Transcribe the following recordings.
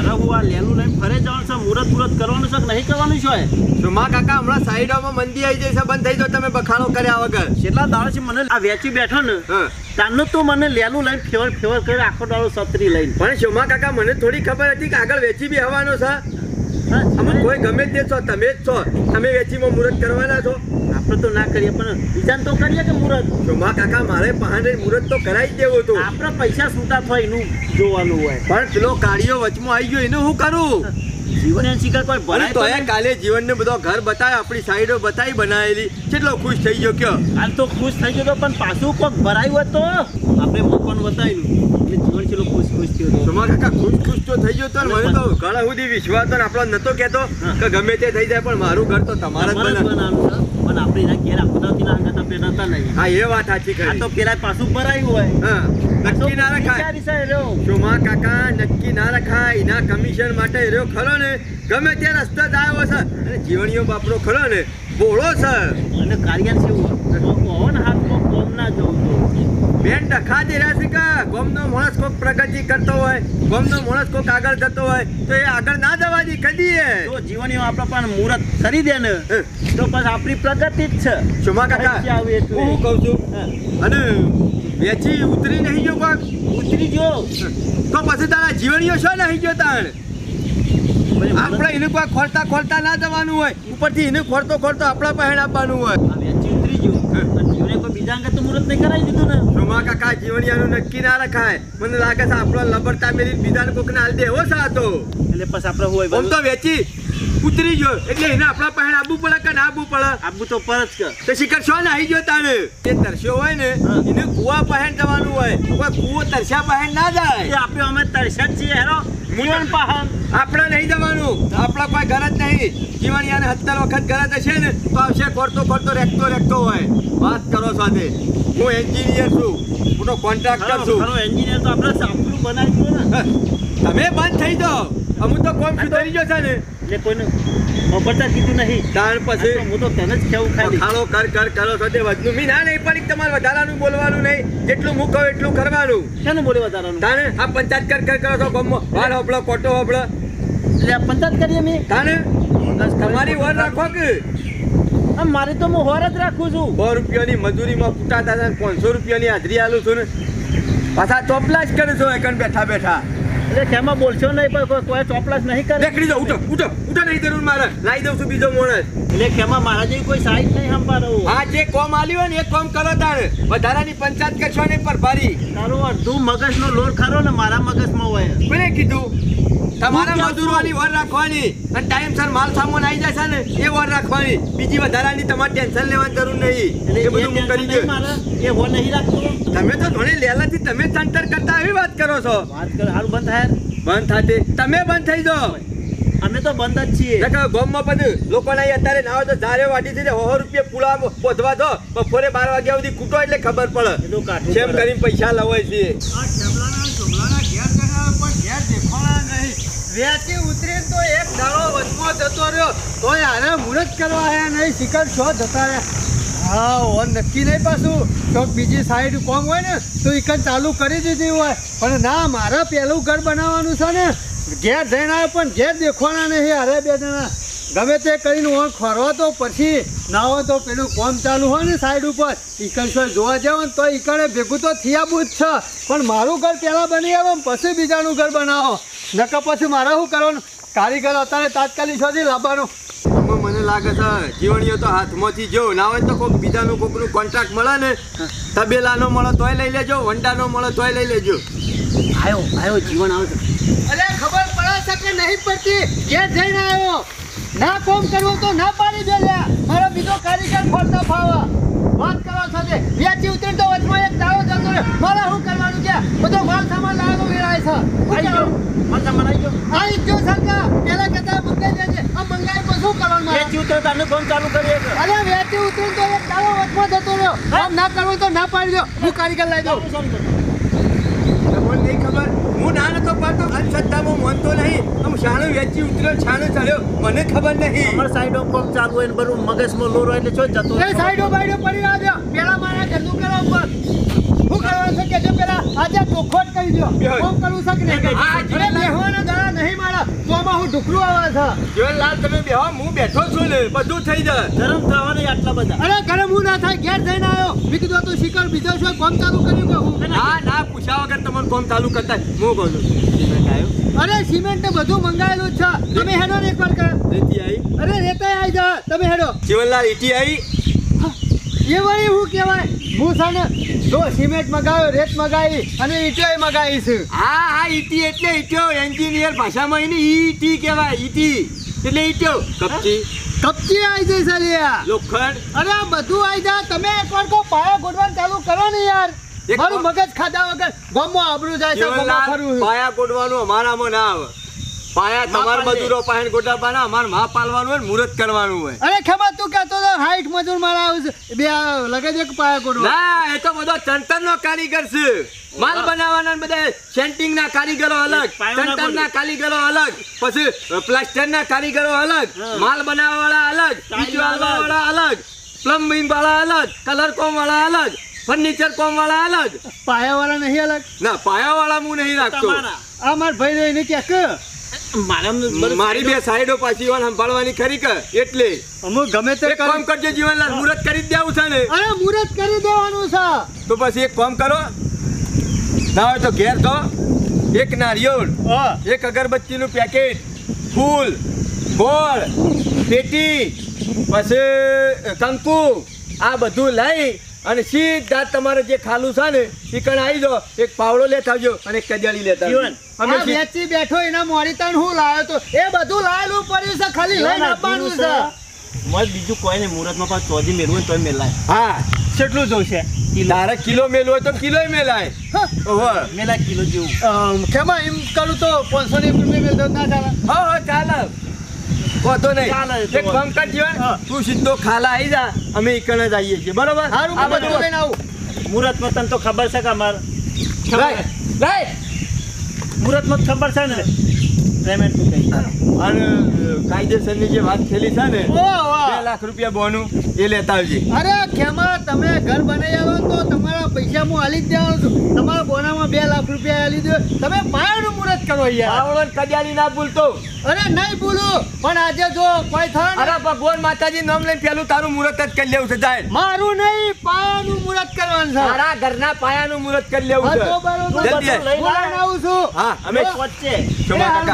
મારા હું આ લેલું લઈને ફરે જવાનું છે, મુહૂર્ત કરવાનું છે કે નહીં કરવાનું છે? સુમા કાકા હમણાં સાઈડોમાં મંદી આવી જશે, બંધ થઈ જાવ તમે બખાડો કર્યા વગર. કેટલા દાડા છે મને આ વેચી બેઠો ને તારનો તો મને લેલું લઈને ફેવર કરી આખો દાડો છત્રી લઈને. પણ સુમા કાકા મને થોડી ખબર હતી કે આગળ વેચી બી આવવાનો છે. અમે કોઈ ગમે તે છો, તમે જ છો, તમે વેચીમાં મુહૂર્ત કરવાના છો. આપણે તો ના કરીએ પણ બીજાને તો કરીએ કે મુહૂર્ત. સુમા કાકા મારે પહાડે મુહૂર્ત તો કરાવી જ દેવું હતું. આપણે પૈસા છૂટા થાય એનું જોવાનું હોય. પણ પેલો કાળિયો વચમાં આવી ગયો એનું શું કરું? જીવન એની શિકાર કોઈ ભરાય તો કાલે જીવનને બધો ઘર બતાવે, આપણી સાઈડો બતાવી બનાવેલી, કેટલો ખુશ થઈ ગયો કયો? હાલ તો ખુશ થઈ ગયો પણ પાછું કોક ભરાયું હોય તો આપણે મકાન બતાવ્યું એટલે જીવન ચેલો ખુશ થયો. સુમા કાકા ખુશ તો થઈ ગયો તો મને તો ઘણા સુધી વિશ્વાસ તો આપણો નતો કહેતો કે ગમે તે થઈ જાય પણ મારું ઘર તો તમારે જ બનાવવાનું છે. પણ આપણે એના ઘેર આખો દાવ ના આગળ પહેરતા નહીં. હા એ વાત સાચી કરી. આ તો પેલા પાછું ભરાયું હોય. હા નક્કી ના રખાય. સુમા કાકા નક્કી ના રખાય. એના કમિશન માટે રહ્યો ખરો ને, ગમે તે રસ્તો જ આવ્યો છે. અને જીવણીઓ બાપરો ખરો ને બોળો છે. અને કાર્યન છે ને હાથમાં કોમ ના જવું તો બેન ડખા દે રહ્યા છે કે ગોમનો માણસ કોક પ્રગતિ કરતો હોય, ગોમનો માણસ કોક આગળ જતો હોય તો એ આગળ ના જવા દી કદી. જો જીવણીઓ આપણે પણ મુહૂર્ત કરી દે ને તો બસ આપણી પ્રગતિ જ છે. સુમા કાકા હું કહું છું અને વેચી ઉતરી નહીં ગયો કોક? ઉતરી ગયો તો પછી તારા જીવણીઓ શું નહીં ગયો તાણ? આપણે એને કોઈ ખોરતા ના જવાનું હોય, ઉપરથી એને ખોરતો આપણા પહેણ આપવાનું હોય. વેચી ઉતરી ગયો જીવને કોઈ બીજા અંગે તો મુહૂર્ત નહીં કરાવી દીધું ને. સુમા કાકા જીવણીયાનું નક્કી ના રખાય. મને લાગે છે આપણો લબડતા મેરી બીજાને કોક ને હાલ દે એવો સાતો. એટલે પછી આપણે હોય આમ તો વેચી ઉતરી ગયો એટલે એને આપણા પહેણ આપવું પડે કે ના આપવું પડે? આપવું તો પરત કે તો શિખર શું નાહી ગયો તાણે? એ તરસ્યો હોય ને એને કુવા પહેણ જવાનું હોય, કોઈ કુવો તરસ્યા પહેણ ના જાય. આપણે અમે તરસ્યા જ છીએ હેરો જીવન પહાણ. આપણે નહીં જવાનું, આપણા કોઈ ઘર જ નહીં. જીવણીયાને 70 વખત ઘર જ હશે ને તો આવશે ખોરતો રેખતો હોય. વાત કરો સાથે હું એન્જિનિયર છું, મોટો કોન્ટ્રાક્ટર છું. એન્જિનિયર તો આપણે સાપડું બનાવી દો ને. તમે બંધ થઈ જાઓ, અમુક તો કોમ સુધરી ગયો છે ને એટલે કોઈને ખબરતા કીધું નહીં. તાર પછી હું તો તેને જ કેવું ખાલી ખાણો કરો છો તે વધનું મી ના નહીં પડી. તમારે વધારાનું બોલવાનું નહીં, જેટલું હું કહું એટલું કરવાનું. શાનું બોલે વધારાનું? તાને આ પંચાયત કરો છો ગમો વાળ હોબળો કોટો હોબળો એટલે આ પંચાયત કરીએ મેં. તાને તમારી વર રાખો કે મારી તો હું હોર જ રાખું છું. 100 રૂપિયાની મજૂરીમાં કૂટાતા હતા, 500 રૂપિયાની હાજરી આલું છું ને પાછા ચોપલા જ કરે છો એકન બેઠા. એટલે કેમાં બોલશો નહીં પણ કોઈ ચોપલાસ નહીં કરે. દેખડી જાઓ, ઉઠો નહીં જરૂર મારે લાવી દઉં છું બીજો માણસ. એટલે કેમાં મારા જેવી કોઈ સાઈડ નહીં સંભાળવું. હા જે કોમ આલ્યું હોય ને એ કોમ કરો તારે, વધારાની પંચાયત કરશો ને પર ભારી. તારું અડધું મગજનો લોડ ખરો ને મારા મગજમાં હોય. કોને કીધું? તમારે મજૂરોની વર રાખવાની અને ટાઈમસર માલ સામાન આવી જાય છે ને એ વર રાખવાની. બીજી વધારાની તમારે ટેન્શન લેવાની જરૂર નહીં. એ બધું હું કરી દઉં. એ વર નહીં રાખતો. તમે તો ઘણી લેલાથી તમે સંતર કરતા એવી વાત કરો છો. વાત કરો સારું બંધ થાય. બંધ થાતે તમે બંધ થઈ જાઓ. અમે તો બંધ જ છીએ. ગામમાં બધું લોકોને અત્યારે ના હોય તો ધારે વાટી દીધે 100 રૂપિયા પુલા પોધવા દો, બપોરે 12 વાગ્યા સુધી કૂટો એટલે ખબર પડે કેમ કરીને પૈસા લવાય છે. વેચી ઉતરી તો એક દાડો વચમાં જતો રહ્યો તો યાર મુહૂર્ત કરવા આયા નહીં. શિખર છો જતા રહ્યા. હા ઓન નક્કી નહીં પાછું તો બીજી સાઈડ કોમ હોય ને તો એકન ચાલુ કરી દીધી હોય. પણ ના મારે પહેલું ઘર બનાવવાનું છે ને ઘેર જઈને આવ્યો પણ ઘેર દેખવાના નહીં. અરે બે જણા ગમે તે કરીને હું ખોરવા તો પછી ના હોય તો પેલું કોમ ચાલુ હોય ને સાઈડ ઉપર ઈકણ જોવા જાવ ને તો ઈકણે ભેગું તો થયાબું જ છે. પણ મારું ઘર પહેલાં બની આવે પછી બીજાનું ઘર બનાવો નકર પછી મારે શું કરવાનું? કારીગર અત્યારે તાત્કાલિક શોધી લાવવાનું. મને લાગે છે જીવણીઓ તો હાથમાંથી જો ના હોય તો કોઈક બીજાનું કોઈકનું કોન્ટ્રાક્ટ મળે ને, તબેલાનો મળે તોય લઈ લેજો, વંડાનો મળે તોય લઈ લેજો. આવ્યો જીવન આવે છે. અરે ખબર પડે છે કે નહીં પડતી? ઘેર જઈને આવ્યો ના કોમ કરવો તો ના પાડી દે. મારો બીજો કારીગર ખોલતા ફાવા વાત કરવા સાથે વેચી ઉતરી તો વચમાં એક દાડો જતો રહ્યો. મારે શું કરવાનું છે? બધો માલ સામાન લાવવાનો વેરાય છે. માલ સામાન આવી ગયો સરકાર પેલા કહેતા મંગાઈ દેજે. આ મંગાઈ તો શું કરવાનું? વેચી ઉતરે તને કોણ ચાલુ કરીએ? અરે વેચી ઉતરી તો એક દાડો વચમાં જતો રહ્યો. આમ ના કરવું તો ના પાડી દો. હું કારીગર લાવી દઉં. મને નહીં ખબર, હું ના નતો પાડતો. અંધશ્રદ્ધામાં માનતો નહીં. આમ છાણું વેચી ઉતર્યો, છાણું ચડ્યો, મને ખબર નહીં. અમારે સાઈડો કોમ ચાલુ હોય ને બધું મગજમાં લોરો એટલે છો જતો. એ સાઈડો બાઈડો પડી આવ્યો. પેલા મારા જલ્દુ કરો ઉપર. શું કરવાનું છે કે જો પેલા આજે ચોખવટ કરી દો. કોમ કરવું છે કે નહીં? અરે બેહવાના દાડા નહીં મારા. ઢુકરું આવે છે. જીવનલાલ તમે બેહો, હું બેઠો છું ને, બધું થઈ જાય. ગરમ થવા નહીં આટલા બધા. અરે ઘરે હું ના થાય ઘેર જઈને આવ્યો. મેં કીધું તું શિખર બીજો છો કોમ ચાલુ કર્યું કે હું? ના પૂછ્યા વગર તમને કોમ ચાલુ કરતા હું કહું છું. સિમેન્ટ આવ્યો, અરે સિમેન્ટ ને બધું મંગાવેલું જ છે. તમે હેડો ને એકવાર કર. રેતી આવી, અરે રેતા આવી જા તમે હેડો. જીવનલાલ ઈટી આવી. એ વળી હું કહેવાય હું છે ને જો સિમેન્ટ મગાવ્યો રેત મગાવી અને ઈંટોય મગાવી છે. હા ઈટી એટલે ઈટ્યો, એન્જિનિયર ભાષામાં એને ઈટી કહેવાય. ઈટી એટલે ઈટ્યો. કપચી, કપચી આવી જશે લ્યા. લોખંડ, અરે આ બધું આવી જાય. તમે એકવાર તો પાયા ગોઠવાનું ચાલુ કરો ને યાર. એક મારું મગજ ખાધા વગર ગામમાં આબરૂ જાય છે. ગામમાં જીવનલાલ ફરવું છે. પાયા ગોડવાનું અમારામાં ના આવે. પાયા તમાર મજૂરો પાયણ ગોડાવાના, અમાર માં પાલવાનું હોય ને મુહૂર્ત કરવાનું હોય. અરે ખબર તું કહેતો તો 60 મજૂર મારા આવશે બે લગે એક પાયા ગોઠવા. ના એ તો બધો ચણતરનો કારીગર છે. માલ બનાવવાના ને બધા સેન્ટિંગ ના કારીગરો અલગ, ચણતર ના કારીગરો અલગ, પછી પ્લાસ્ટર ના કારીગરો અલગ, માલ બનાવવા વાળા અલગ, ઈંટ વાળવા વાળા અલગ, પ્લમ્બિંગ વાળા અલગ, કલર કોમ વાળા અલગ, ફર્નિચર કોમ વાળા અલગ. પાયા વાળા નહીં અલગ? ના પાયા વાળા હું નહીં રાખતો. તમારા આ માર ભાઈ રહીને કે મારી બે સાઈડો પાછી ઈવન સંભાળવાની ખરી કે એટલે અમુક ગમે તે એક કામ કરજો જીવનલાલ, મુહૂર્ત કરી જ દેવું છે ને. અરે મુહૂર્ત કરી દેવાનું છે. તો પછી એક કામ કરો, ના હોય તો ઘેર તો એક નારિયેળ, એક અગરબત્તીનું પેકેટ, ફૂલ, ગોળ, પેટી, પછી કંકુ, આ બધું લઈ અને સીધા તમારે જે ખાલું છે ને એ કણ આવી જાઓ. એક પાવડો લેતા આવજો અને એક કજાળી લેતા આવજો. જીવન, અમે આ વેચી બેઠો એના મોરીતાન હું લાવ્યો તો એ બધું લાયેલું પડ્યું છે ખાલી લઈને આવવાનું છે. મત બીજું કોઈ નહીં. મુહૂર્તમાં પાછું ચોજી મેળવું હોય તોય મેલાય. હા કેટલું જોશે? તારે કિલો મેલ હોય તો કિલો મેલાય. ઓહો મેલા કિલો જેવું. કેમાં એમ કરું તો 500 રૂપિયા મેળ દો ના ચાલે? હા ચાલે, વાંધો નહીં. ચાલે તો એક કામ કરજો, તું સીધો ખાલા આવી જા, અમે ઈકણ જ આવીએ છીએ. બરોબર? હારું આ હું બધું બધું લઈને આવું. મુહૂર્તમાં તને તો ખબર છે કે અમારે રાઈટ. મુહૂર્તમાં જ ખબર છે ને પેમેન્ટ નું કઈ. અને કાયદેસરની જે વાત થયેલી છે ને, ઓહ, વાહ. 2 લાખ રૂપિયા બોનું એ લેતા આવજે. અરે ખેમા તમે ઘર બનાવી આવો તો તમારા પૈસા હું આલી જ દેવાનો છું. તમારા બોનામાં 2 લાખ રૂપિયા આલી દો. તમે પાયાનું મુહૂર્ત કરો યાર. પાવડો ને કડિયાળી ના ભૂલતો. અરે નહીં ભૂલું પણ આજે જો કોઈ થાય ને અરે ભગવાન માતાજી નામ લઈને પેલું તારું મુહૂર્ત જ કરી લેવું છે. જાય મારું નહીં પાયાનું મુહૂર્ત કરવાનું છે. તારા ઘરના પાયાનું મુહૂર્ત કરી લેવું હા, છે. તો બરોબર. જલ્દી આય. હું લઈને આવું છું. હા અમે વચ્ચે શોભા કાકા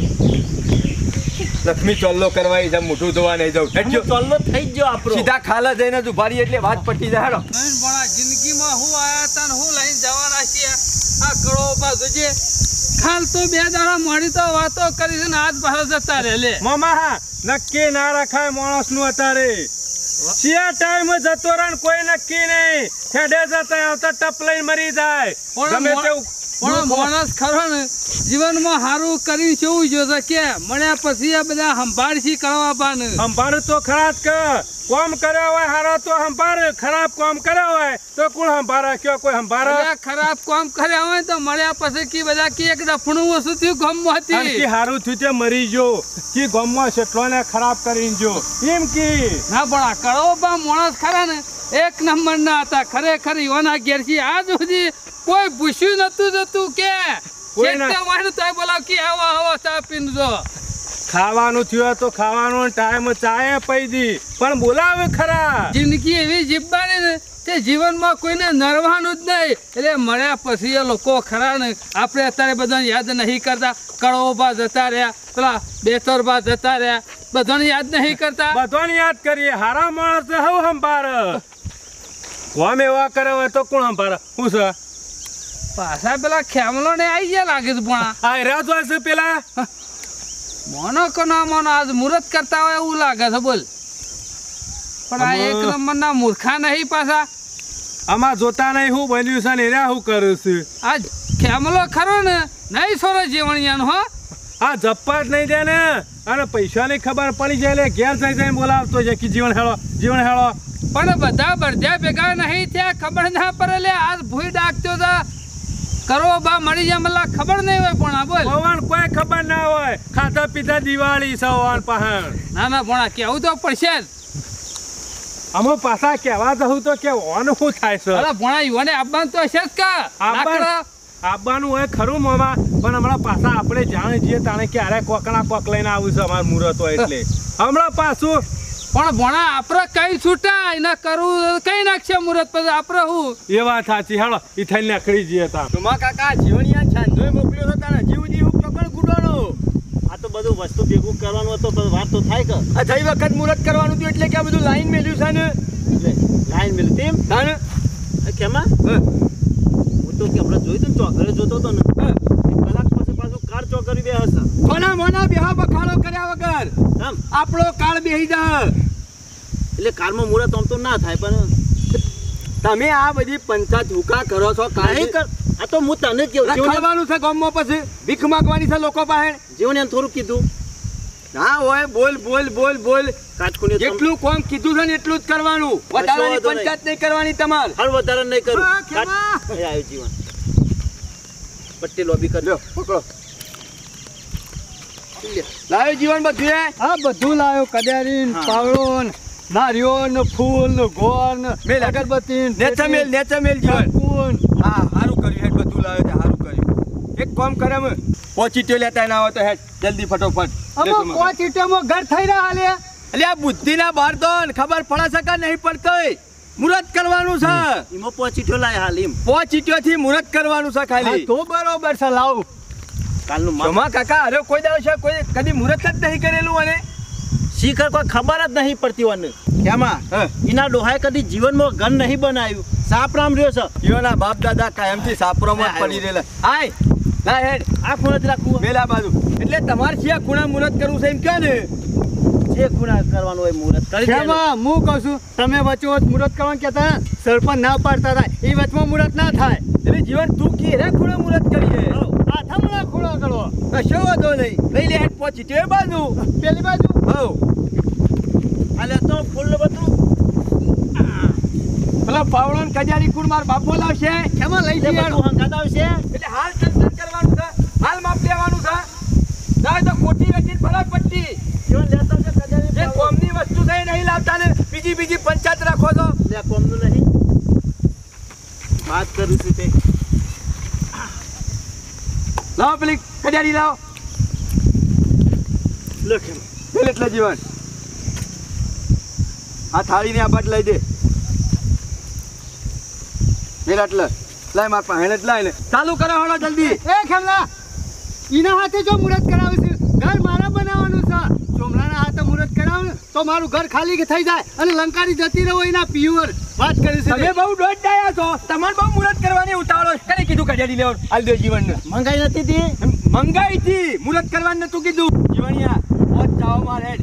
લક્ષ્મી ચોલ્લો કરવાઈ છે, મોઢું ધોવા નહીં જવું. હેડજો. ચોલ્લો થઈ જ ગયો આપણો. સીધા ખાલા જઈને જ ઉભા રહીએ એટલે વાત પટી જાય. હેડો. જિંદગીમાં હું આયા તા ને હું લઈને જવાના છીએ આ કળો બાજુ જે ખાલ તો 2 દાડા મળી તો વાતો કરી છે ને આજ બહાર જતા રહે લે. મામા નક્કી ના રખાય માણસ નું અત્યારે. શિયા ટાઈમ જતો રહે ને કોઈ નક્કી નહીં. હેડે જતા આવતા ટપ લઈને મરી જાય. ગમે તેવું પણ માણસ ખરો ને જીવનમાં સારું કરી કેવું જોશે કે મળ્યા પછી આ બધા સંભાળશી કરવા પાને. સંભાળ તો ખરા જ કે કોમ કર્યો હોય હારો તો સંભાળ, ખરાબ કામ કર્યો હોય તો કોણ સંભાળે? કયો કોઈ સંભાળે? બધા ખરાબ કામ કર્યા હોય તો મળ્યા પછી કી બધા કે એક દફણું વસ્તુ થયું ગમવાથી. અને કી હારું થયું તે મરી જો કી ગામમાં કેટલો ને ખરાબ કરીને જો એમ કી ના પણ આ કળોબા માણસ ખરા ને 1 નંબર ના હતા ખરેખર. યોના ઘેરથી આજ સુધી કોઈ પૂછ્યું નતું જતું કે કોઈ ના. ચેતતા હોય તોય બોલાવ કે આવો ચા પીને જો. ખાવાનું થયું તો ખાવાનું ટાઈમ ચાય પી દી પણ બોલાવે ખરા. જિંદગી એવી જીવવાની ને તે જીવનમાં કોઈને નરવાનું જ નહીં. એટલે મળ્યા પછી એ લોકો ખરા ને આપણે અત્યારે બધાને યાદ નહીં કરતા. કળોબા જતા રહ્યા, પેલા બેતરબા જતા રહ્યા, બધાને યાદ નહીં કરતા. બધાને યાદ કરીએ. હારા માણસ હવ સંભાળ. કોમ એવા કરે હોય તો કોણ સંભાળ? શું છે પાછા પેલા ખેમલો ને આવી ગયા લાગે છે પણ આ રહ્યા જ હોય છે પેલા. મોનો કે ના મોનો આજ મુહૂર્ત કરતા હોય એવું લાગે છે બોલ. પણ આ 1 નંબરના મૂર્ખા નહીં પાછા. આમાં જોતા નહીં શું બન્યું છે ને એરા શું કરું છું. આજ ખેમલો ખરો ને નહીં સોરો જીવણિયાનો હો. આ જપ્પા જ નહીં દે ને અને પૈસાની ખબર પડી જાય એટલે ઘેર જઈ જઈને બોલાવતો છે કે જીવન હેળો જીવન હેળો. પણ બધા બળદ્યા ભેગા નહીં થયા ખબર ના પડે. લે આજ ભૂઈ ડાકતો હતા કરો બા મળી જાય મતલબ ખબર નહીં હોય પણ આ બોલ. પવન કોઈ ખબર ના હોય. ખાતા પીતા દિવાળી સવાન પહાણ. ના ના પણ કેવું તો પડશે જ. અમે પાછા કહેવા જવું તો કે ઓન શું થાય છે. અરે ભણા યુવાને આપવાનું તો હશે જ કા. આવવાનું હોય ખરું મોમાં પણ હમણાં પાછા આપણે જાણે છીએ તાણે કે અરે કોકના કોક લઈને આવું છે અમારું મુહૂર્ત હોય એટલે હમણાં પાછું પણ ભણા આપણે કઈ છૂટા એને કરવું કઈ નાખશે મુહૂર્ત પછી આપણે હું એ વાત સાચી હાલો ઈ થઈને નીકળી જઈએ તા તમા કાકા જીવણિયા છાંદોય મોકલ્યો હતો તાને જીવ જીવ પકડ ગુડવાનો આ તો બધું વસ્તુ ભેગું કરવાનું હતું પણ વાત તો થાય કે આ થઈ વખત મુહૂર્ત કરવાનું હતું એટલે કે આ બધું લાઈન મેલ્યું છે ને લાઈન મિલ તેમ તાને કેમાં હું તો કે આપણે જોયું તું ચોકરે જોતો હતો ને કલાક પછી પાછું કાર ચોકરી બે હશે કોના મોના બેહા બખાડો કર્યા વગર આમ આપણો કાળ બેહી જા એટલે કારમાં મુહૂર્ત આમ તો ના થાય પણ તમે આ બધી પંચાયત હુકા કરો છો નહીં કાઈ કર આ તો હું તને કેવું જીવન રખડવાનું છે ગામમાં પછી ભીખ માંગવાની છે લોકો પાસે જીવન એમ થોડું કીધું ના હોય બોલ બોલ બોલ બોલ કાચખુની જેટલું કામ કીધું છે ને એટલું જ કરવાનું વધારાની વાંધો નહીં. પંચાયત નહીં કરવાની તમારે હર વધારે નહીં કરું હા, ખેમા. એ આવ્યું જીવન પટ્ટી લોબી કરી લ્યો પકડો લાવ્યો જીવન બધું એ હા બધું લાવ્યો કડિયારી હા. પાવડો ને નારિયેળ ને ફૂલ ને ગોળ ને મેલ અગરબત્તી ને નેચર મેલ જીવન ચાકુ ને હા સારું કર્યું હેડ બધું લાવ્યો છે સારું કર્યું એક કામ કરે અમે પોચીટીઓ લેતા ના હોય તો હેડ જલ્દી ફટોફટ અમે પાંચ ઈંટોમાં ઘર થઈ રહ્યા હાલે એટલે આ બુદ્ધિના બહાર તો ખબર પડે છે કે નહીં પડતો મુહૂર્ત કરવાનું છે એમાં પહોંચી લાય હાલ એમ પોચીટીઓથી મુહૂર્ત કરવાનું છે હા, ખાલી તો બરોબર છે લાવ કાલનું માપ જમા કાકા અરે કોઈ દાડો છે કોઈ કદી મુહૂર્ત જ નહીં કરેલું અને શીખર કોઈ ખબર જ નહીં પડતી મને કેમાં હા. એના ડોહાએ કદી જીવનમાં ઘર નહીં બનાવ્યું સાપરામ રહ્યો છે ઈઓના બાપ દાદા કાયમથી સાપરોમાં જ પડી રહેલા આય ના હેડ આ ખૂણાથી રાખવું મેલા બાજુ એટલે તમારે છે ખૂણા મુહૂર્ત કરવું છે એમ કહે ને જે ખૂણા કરવાનું હોય મુહૂર્ત કરી દેવાનું. ખેમા હું કહું છું તમે વચ્ચે વચ્ચ મુહૂર્ત કરવાનું કહેતા ને, સરપંચ ના પાડતા હતા એ વચમાં મુહૂર્ત ના થાય એટલે જીવન તું કી રે ખૂણા મુહૂર્ત કરીએ આ થમણા ખૂણો કરો કશો વાંધો નહીં લઈ લે હેડ પહોંચી તે બાજુ પેલી બાજુ હવ આલે તો ફૂલ ને બધું પેલા પાવડો ને કજારી કુણ માર બાપો લાવશે ખેમા લઈ એટલે જઈએ બધું હંગાત આવશે એટલે હાલ ચંચન કરવાનું છે હાલ માપ લેવાનું છે ના તો ખોટી વેચી ભરાય પટ્ટી જીવન લેતા આવશે કદાચ એ કોમની વસ્તુ થઈ નહીં લાવતા ને બીજી પંચાયત રાખો છો લે કોમનું નહીં વાત કરું છું તે લાવો પેલી કજારી લાવો લખ એમ. પેલે એટલે જીવન આ થાળીને આ બાટ લઈ દે પેલા એટલે લાય માર પાસે હેને જ લાય ને ચાલુ કરો હળો જલ્દી એ ખેમલા એના હાથે જો મુહૂર્ત કરાવું છે ઘર મારા બનાવવાનું છે સોમલાના હાથે મુહૂર્ત કરાવું ને તો મારું ઘર ખાલી થઈ જાય અને લંકારી જતી રહો એના પ્યુઅર વાત કરી છે તમે બહુ દોડ ડાયા છો તમારે બહુ મુહૂર્ત કરવાની ઉતાવળો છે. કને કીધું કજારી લેવાનું હાલ દે જીવનને મંગાઈ નથી તી મંગાઈ હતી મુહૂર્ત કરવાનું નતું કીધું જીવણિયા પહોંચ જાઓ માર હેડ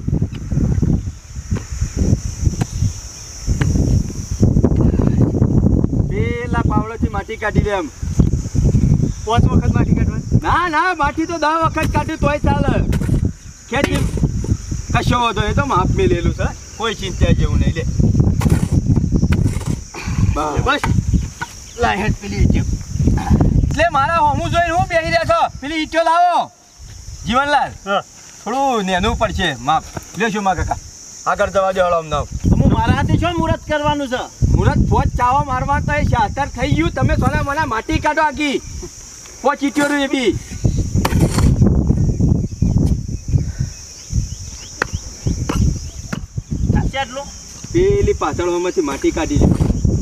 પેલા પાવડોથી માટી કાઢી લે એમ 5 વખત માટી કાઢવાની ના ના માટી તો 10 વખત કાઢ્યું તોય ચાલે ખેતી કશો વાંધો નહીં તો માપ મેલેલું છે કોઈ ચિંતા જેવું નહીં લે બસ લાય હેડ પેલી ઈંટો એટલે મારા હોમું જોઈને હું બેસી રહ્યા છો પેલી ઈંટો લાવો જીવનલાલ હા થોડું નેનું પડશે માપ લેશું માં કાકા આગળ જવા દો હળો અમદાવ હું મારા હાથે શું મુહૂર્ત કરવાનું છે મુરત પોચ ચાવા મારવા તો એ શાતર થઈ ગયું તમે સોના મને માટી કાઢો આગી પોચ ઈટ્યો એ બી સાચે આટલું પેલી પાછળમાંથી માટી કાઢી લે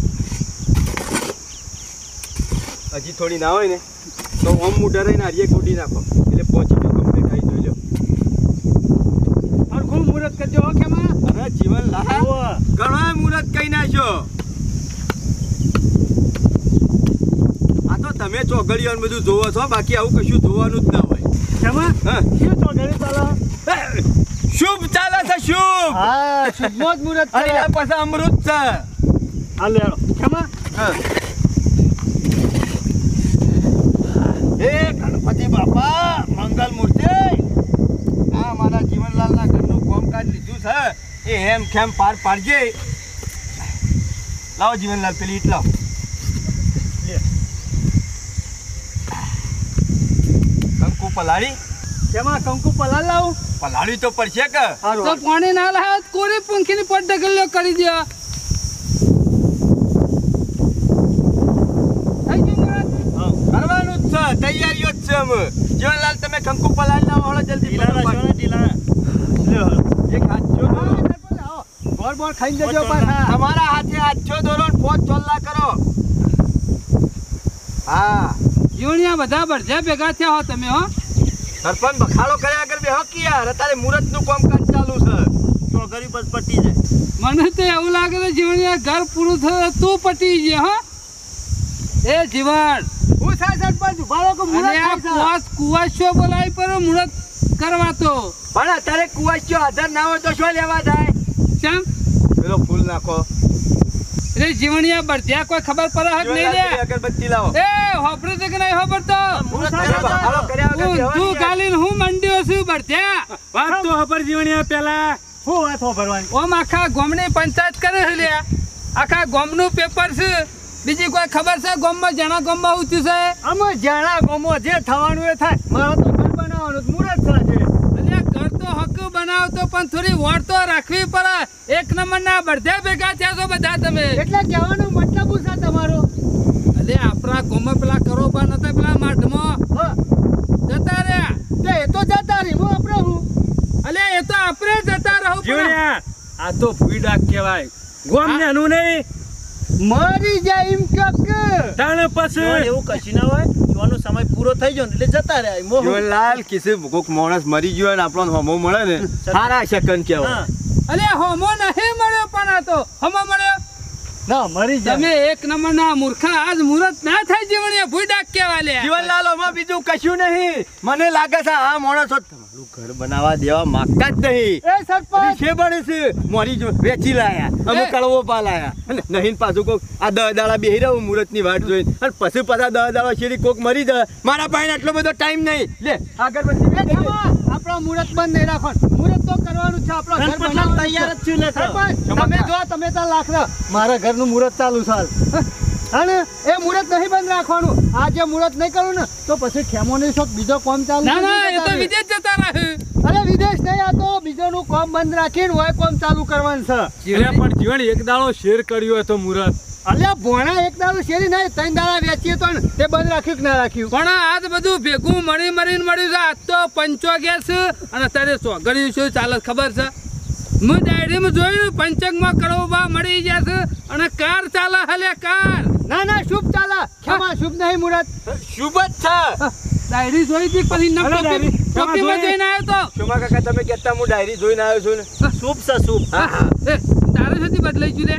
હજી થોડી ના હોય ને તો ઓમ મુઢા રહીને હારીએ કૂટી નાખો એટલે પહોંચી ગયો કમ્પ્લીટ આવી જોઈ લો હરખું મુહૂર્ત કરજો હો ખેમા અરે જીવન લા ઘણા મુહૂર્ત કહી નાખ્યો આ તો તમે ચોગડીઓ ને બધું જોવો છો બાકી આવું કશું જોવાનું જ ના હોય ખેમા હા શું તો ઘરે ચાલો શુભ ચાલે છે શુભ હા શુભમોજ મુહૂર્ત અને કરે આ પાસે અમૃત છે હાલ લેડો ખેમા હા. હે ગણપતિ બાપા મંગલ મૂર્તિ આ મારા જીવનલાલના ઘરનું કામકાજ લીધું છે એ હેમ ખેમ પાર પાડજે લાવો જીવનલાલ પેલી ઈટ લાવો કંકુ પલાળી ખેમા કંકુ પલાળ લાવું પલાળી તો પડશે કે તો પાણી ના લાવે કોરી પંખીની પટ ઢગલ્યો કરી દે થઈ ગયું મુહૂર્ત? કરવાનું જ છે તૈયારીઓ જ છે અમે જીવનલાલ તમે કંકુ પલાળી લાવો હળો જલ્દી ઢીલા રાખજો ને, ઢીલા. લ્યો. એક હાથો દોરો ગોળ બોળ ખાઈને જજો પાછા. તમારા હાથે હાથો દોરો ને 5 ચોલ્લા કરો હા જીવણિયા બધા બળજા ભેગા થયા હો તમે હો. સરપંચ બખાડો કર્યા આગળ બેહો કે યાર અત્યારે મુહૂર્તનું કામકાજ ચાલુ છે ચોગરી પર પટી જાય. મને તો એવું લાગે છે જીવણિયા ઘર પૂરું થયું તું પટી ગયા હો. એ જીવણ હું થાય સરપંચ ઉભા રહો કે મુરત અને આ થાય છે. કુવાશો બોલાવી પર મુહૂર્ત કરવા તો પણ અત્યારે કુવાસ્યો હાજર ના હોય તો શું લેવા જાય ચમ પેલો ફૂલ નાખો એટલે જીવણિયા બળજા કોઈ ખબર પડે હક નહીં લે. અગરબત્તી લાવો એ હોપરે છે કે નહીં હોપરતો મુહૂર્ત બખાડો કર્યા વગર તું બેહવાની યાર. ગાલીને હું મંડ્યો છું બળજા. વાત તો ખબર જીવણિયા પેલા હું વાત ભરવાની ઓમ આખા ગામની પંચાયત કરે છે લ્યા. આખા ગામનું પેપર છે. બીજી કોઈ ખબર છે ગામમાં જણા ગામમાં હું થયું છે? અમે જાણા ગમો જે થવાનું એ થાય મારો તો ઘર બનાવવાનું મુરત થાય છે. અલ્યા ઘર તો હક બનાવતો પણ થોડી વોટ તો રાખવી પડે. એક નંબરના બળજા ભેગા થયા છો બધા તમે. એટલે કહેવાનો મતલબ શું છે તમારો? અલ્યા આપણા ગામમાં પેલા કરોબા નતા પેલા માઠમાં હા, જતા રહ્યા. તો એ તો જતા રહી હું આપણે હું અલ્યા એ તો આપણે જતા રહો પણ. જીવણિયા આ તો ભૂઈ ડાક કહેવાય ગોમ ને એનું નહીં મરી જાય એમ કે તાણે પછી જીવન એવું કશું ના હોય. જીવનનો સમય પૂરો થઈ ગયો ને એટલે જતા રહ્યા. મોહ. જીવનલાલ કિસે કોક માણસ મરી ગયો ને આપણને હોમો મળે ને સારા સેકન્ડ કહેવાય હા. અલ્યા હોમો નહીં મળ્યો પણ આ તો હોમો મળ્યો. ના મરી જાય તમે એક નંબરના મૂર્ખા. આજ મુહૂર્ત ના થાય જીવણીયા ભૂઈ ડાક કહેવા લે. જીવનલાલ આમાં બીજું કશું નહીં મને લાગે છે આ માણસો તમારું ઘર બનાવવા દેવા માંગતા જ નહીં એ સરપંચ રીસે બળે છે મોરી જો વેચી લાયા અમે કળવો પાલાયા અને નહીં પાછું કોક આ 10 દાડા બેહી રહ્યું મુહૂર્તની વાટ જોઈને અને પછી પાછા 10 દાડા શેરી કોક મરી જાય મારા પાસે આટલો બધો ટાઈમ નહીં લે આગળ એ ખેમા, આપણો મુહૂર્ત બંધ નહીં રાખવાનું. મુહૂર્ત તો કરવાનું છે. આપણો ઘર ગણપતલાલ બનાવવાનું તૈયાર જ છું લે તો. સરપંચ, તમે જો તમે તો લાખ રહો. મારા ઘરનું મુહૂર્ત ચાલુ છે હાલ. અને એ મુહૂર્ત નહીં બંધ રાખવાનું. આ જે મુહૂર્ત નહીં કરું ને તો પછી ખેમો નહીં શોખ બીજો કોમ ચાલુ ના કરી ના એ તો દેતા રહે. વિદેશ જતા રહે. અરે વિદેશ નહીં, આ તો બીજોનું કોમ બંધ રાખીને હોય કોમ ચાલુ કરવાનું છે. અલ્યા પણ જીવણ એક દાડો શેર કર્યો હતો મુરત અલ્યા ભોણા એક દાડું શેરી નહીં 3 દાડા વેચીએ તો ને તે બંધ રાખ્યું કે ના રાખ્યું? પણ આજ બધું ભેગું મળીને મળ્યું છે. આજ તો પંચો ગેસ અને અત્યારે સોગડ્યું શું ચાલે ખબર છે? હું ડાયરીમાં જોયું પંચકમાં કરોબા મળી ગયા છે અને કાર ચાલે હલે કાર. ના ના શુભ ચાલે. ખેમા શુભ નહીં મુહૂર્ત. શુભ જ છે ડાયરી જોઈ હતી પછી નમ અલા, ડાયરી. ટોપીમાં જઈને આવ્યો તો. શોમા કાકા તમે કહેતા હું ડાયરી જોઈને આવ્યો છું ને શુભ છે શુભ. એ તારે સુધી બદલાઈ ગયું લે.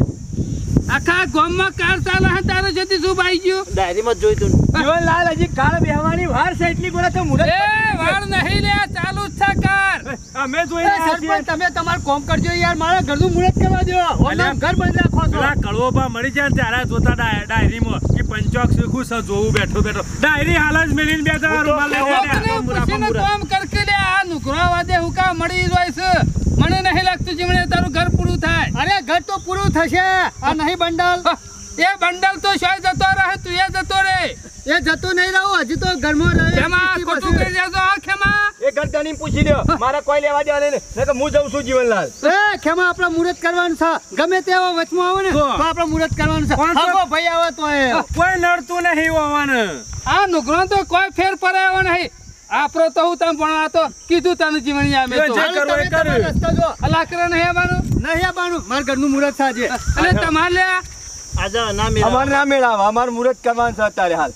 આખા ગામમાં કાર ચાલે છે તારે સુધી શું આવી ગયું? ડાયરીમાં જ જોયું તું. જીવનલાલ હજી કાળ બેહવાની વાર છે એટલી ગોળા તો મુહૂર્ત એ વાર નહીં લે ચાલુ જ છે કાર. અમે એ જોઈને આવ્યા છીએ. સરપંચ તમે તમારું કોમ કરજો યાર. મારા ઘરનું મુહૂર્ત કરવા દો. ઓનલાઈન ઘર બંધ રાખો છો. પેલા કળવોબા મળી જાય ને ત્યારે જોતા ડાયરીમાં કે પંચોક શીખું છે જોવું બેઠો બેઠો ડાયરી હાલ જ મેલીને બેઠા રૂમાલ લઈ કોકને બેઠા. પૂછીને કામ કરકે લે. આ નુકરા વાદે હુકા મળી જાય છે. મને નહીં લાગતું જીવણે તારું ઘર પૂરું થાય. અરે ઘર તો પૂરું થશે. આ નહીં બંડલ એ બંડલ તો શાય જતો રહે તું એ જતો રે. એ જતો નહીં રહું હજી તો ઘરમાં રહે. ખેમા ખોટું કરી દેજો હા ખેમા. એ ગરદાની પૂછી દો મારા કોઈ લેવા દેવા નહીં ને કે હું જઉં છું જીવનલાલ એ ખેમા આપણે મુહૂર્ત કરવાનું છે. ગમે તેવો વચમાં આવે ને તો આપણે મુહૂર્ત કરવાનું છે. કોણ તો? હાગો ભાઈ આવે તો એ. કોઈ નડતું નહીં હોવાનું આ નુકરો તો કોઈ ફેર પડાયો નહીં. આપણો તો હું તમે પણ આ તો કીધું તને જીવણી અમે તો. જે કરવું એ તમે તમારો કર્યું. રસ્તો જો. અલાકરા નહીં આવવાનું. નહીં આવવાનું. મારા ઘરનું મુહૂર્ત છે આજે. અને તમારે લે આજે ના મેળા. અમારે ના મેળાવા અમારે મુહૂર્ત કરવાનું છે અત્યારે હાલ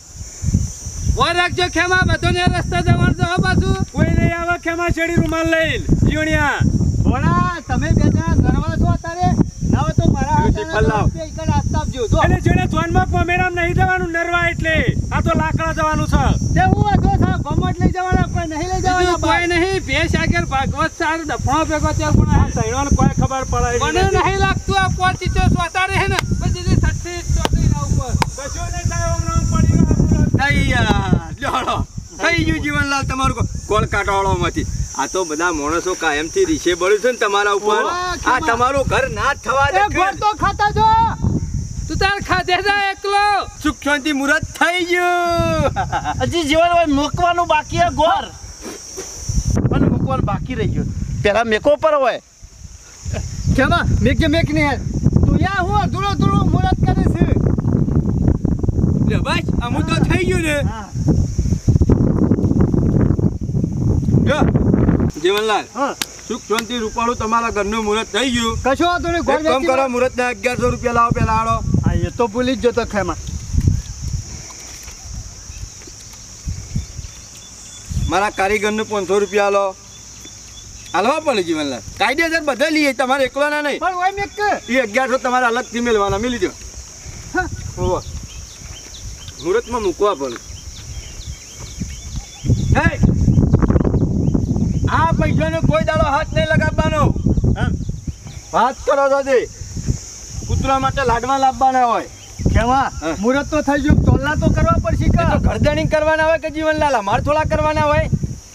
વાર રાખજો ખેમા બધોને રસ્તા જવાનું છે હો પાછું. કોઈ નહીં આવે ખેમા છેડી રૂમાલ લઈને જીવણિયા ભોળા, તમે બે જણા નરવા છો અત્યારે. ના હોય તો મારા જો શ્રીફળ લાવ. હાથે એક જ હાથ આપજો. જો. એટલે જેને ધ્યાનમાં પોમેરામ નહીં જવાનું નરવા એટલે આ તો લાકડા જવાનું છે તે હું વાંધો છે. ગમત લઈ જવાના કોઈ નહીં લઈ બીજું જવાના. કોઈ નહીં. ભેંસ આગળ ભાગવત સાર ડફણો ભેગો ત્યાં પણ આ તૈણોને કોઈ ખબર પડે એવી મને નથી. નહીં લાગતું આ પોચી તો સ્વતા રહે ને પછી સઠ્ઠી ચોથી ના ઉપર. કશું નહીં થાય હમણાં પડી રહ્યો મુરત. થઈ ગયું જીવનલાલ તમારું કોલ કાંટાવાળામાંથી આ તો બધા માણસો કાયમથી રીસે બળ્યું છે ને તમારા ઉપર વાહ, આ ખેમા. તમારું ઘર ના જ થવા દે એ ગોળ તો ખાતા જો. તું તાર ખાધે જા એકલો. સુખ શાંતિ મુહૂર્ત થઈ ગયું હજી જીવન હોય મૂકવાનું બાકી છે ગોર. પણ મૂકવાનું બાકી રહી ગયું. પેલા મેકો પર હોય. ખેમા મેક જે મેક નહીં. તું યા હું અધૂરો અધૂરો મુહૂર્ત કરે છે. લે બસ અમુક તો થઈ ગયું ને હા. જો જીવનલાલ હા સુખ શાંતિ રૂપાળું તમારા ઘરનું મુહૂર્ત થઈ ગયું. કશો વાંધો નહીં એક કામ કરો, મુહૂર્તના 1100 રૂપિયા લાવો પેલા આડો. હા એ તો ભૂલી જ જતો ખેમા. મારા કારીગરને 500 રૂપિયા લો. હાલવા પડે જીવનલાલ, કાયદેસર બધા લઈએ, તમારે એકલાના નહીં. પણ ઓય મેક કે એ 1100 તમારે અલગથી મેળવાના, મિલી દો. હા. હોવા મુહૂર્તમાં મૂકવા પડે. હે, આ પૈસાનો કોઈ દાડો હાથ નહીં લગાવવાનો. હા વાત કરો તો દે કૂતરા માટે લાડવા લાવવાના હોય. ખેમા હા. મુહૂર્ત તો થઈ ગયું, તોલા તો કરવા પડશે એ તો કે ઘરધણી કરવાના હોય કે જીવનલાલ અમાર થોડા કરવાના હોય.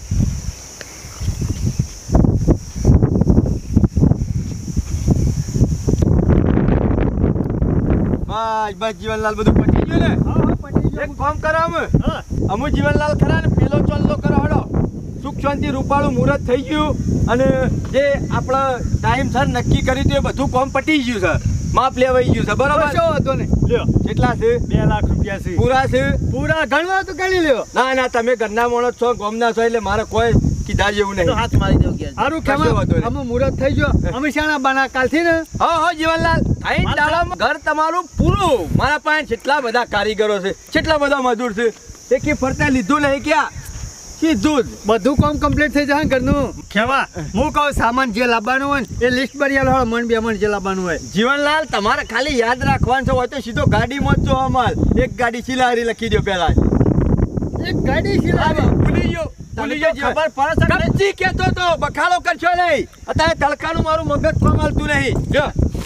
બસ જીવનલાલ બધું પતી ગયું ને. હા હા પટી એક ગયું. કામ કરો અમે હા અમુ જીવનલાલ ખરા ને પેલો ચોલ્લો કરો હડો. સુખ શાંતિ રૂપાળું મુહૂર્ત થઈ ગયું અને જે આપણે ટાઈમ સર નક્કી કર્યું હતું એ બધું કામ પતી ગયું છે. માપ લેવાઈ ગયું છે બરોબર. કશો વાંધો નહીં. લ્યો કેટલા છે? 2 લાખ રૂપિયા છે. પૂરા છે? પૂરા ગણવા તો ગણી લ્યો. ના ના તમે ઘરના માણસ છો, ગામના છો, એટલે મારે કોઈ કીધા જેવું તો નહીં. હાથ મારી દઉં ગયા સારું કશો ખેમા વાંધો નહીં. અમે મુહૂર્ત થઈ ગયો. અમે શાણા બાના કાલથી ને હા હા જીવનલાલ, આઈ દાડામાં ઘર તમારું પૂરું. મારા પાસે કેટલા બધા કારીગરો છે, કેટલા બધા મજૂર છે, એકી ફરતા લીધું નહીં ક્યાં સીધું જ. બધું કામ કમ્પ્લીટ થઈ જાય ઘરનું. ખેવા હું કહું સામાન જે લાવવાનું હોય ને એ લિસ્ટ બની આલો. મન બે મન જે લાવવાનું હોય. જીવનલાલ તમારે ખાલી યાદ રાખવાનું છે, હોય તો સીધો ગાડીમાં જ જો અમાર એક ગાડી સિલારી લખી દો પેલા. એક ગાડી સિલાવી. ભૂલી ગયો ખબર પડે કચ્ચી કહેતો તો બખાડો કરશો નહીં. અત્યારે તડકાનું મારું મગજ કામ હાલતું નહીં. જો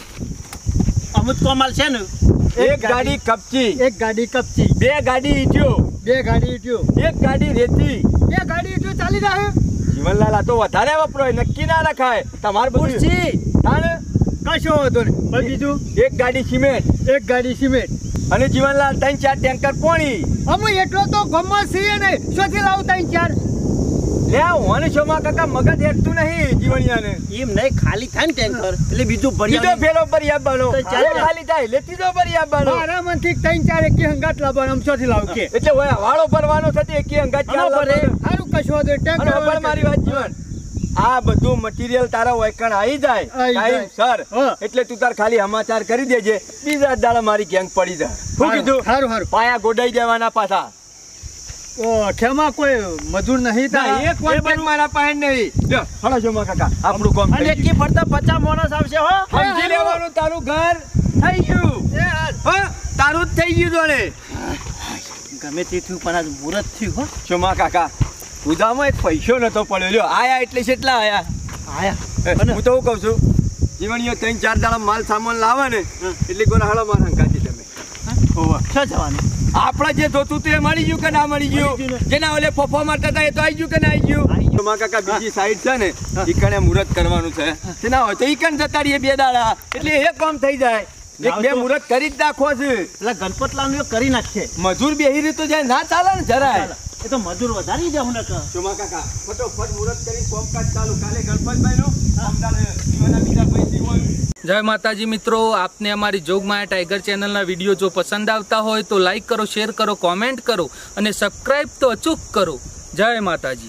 અમુક કોમલ છે ને એક ગાડી કપચી, એક ગાડી કપચી, 2 ગાડી ઈટ્યો, 2 ગાડી ઈટ્યો, 1 ગાડી રેતી. 2 ગાડી ઈટ્યો ચાલી જાય. જીવનલાલ આ તો વધારે વપરાય, નક્કી ના રખાય. તમારે બધું ખુરશી તાણે કશો વાંધો નહીં. પણ બીજું 1 ગાડી સિમેન્ટ 1 ગાડી સિમેન્ટ. અને જીવનલાલ 3-4 ટેન્કર પાણી. અમે એટલો તો ગમત છીએ નહીં. શોથી લાવતા 4 લે ઓને શોમાં કાકા મગજ હેઠતું નહીં જીવણિયાને. એમ નહીં, ખાલી થાય ને ટેન્કર એટલે બીજું ભરી બીજો ફેરો ભરી આપવાનો. તો ચાલે. ખાલી થાય એટલે ત્રીજો ભરી આપવાનો. મારા મનથી 3-4 એકી હંગાત લાવવાનો. આમ શોથી લાવ કે એટલે હોય વાળો ભરવાનો થતી એકી અંગાત ચાલ ભરે. સારું કશો વાંધો નહીં. અને હવે મારી વાત જીવન, આ બધું મટીરિયલ તારા વૈકણ આવી જાય આવી જાય. ટાઈમ સર, હા. એટલે તું તાર ખાલી સમાચાર કરી દેજે. બીજા દાડા મારી ગેંગ પડી જાય. શું કીધું? સારું સારું. પાયા ગોડાઈ દેવાના પાછા. ઓ ખેમા કોઈ મજૂર નહીં ના, થાય. એક કોન્ટ્રાક્ટ મારા પાસે નહીં. લ્યો, હળો જો માં કાકા, આપણું કામ અને થઈ એકી ફરતા 50 માણસ આવશે હો. ગયું. સમજી લેવાનું, તારું ઘર થઈ ગયું. હા, તારું જ થઈ ગયું જોડે. ગમે તે થયું પણ આજ મુહૂર્ત થયું હો. શોમા કાકા, ઉદામાં એક પૈસો નતો પડ્યો. લ્યો, આયા એટલે કેટલા આયા? આયા હું તો કહું છું, જીવણીઓ 3-4 દાડા માલ સામાન લાવે ને એટલે કોને હળો મારા હંકાતી તમે. ક્યાં જવાનું? આપણે જે જોતું હતું એ મળી ગયું કે ના મળી ગયું? મળી ગયું જેના ઓલે ફોફો મારતા હતા એ તો આવી ગયું કે ના આવી ગયું? આવી ગયું. શોમા કાકા બીજી સાઈડ છે ને, ઈકણે મુહૂર્ત કરવાનું છે. તે ના હોય તો ઈકણ જતા રહીએ 2 દાડા, એટલે એક કામ થઈ જાય. 1-2 મુહૂર્ત કરી જ નાખો છે. એટલે ગણપતલાલ કરી નાખશે. મજૂર બેહી રહી તો જાય ના ચાલે ને જરાય. એ તો મજૂર વધારી દે હું નકર. શોમા કાકા ફટોફટ મુહૂર્ત કરી કામકાજ ચાલુ. કાલે ગણપતભાઈ નો બીજા પૈસી હોય. જય માતાજી મિત્રો, આપને અમારી જોગમાયા ટાઈગર ચેનલના વિડીયો જો પસંદ આવતા હોય તો લાઈક કરો, શેર કરો, કોમેન્ટ કરો અને સબસ્ક્રાઈબ તો અચૂક કરો. જય માતાજી.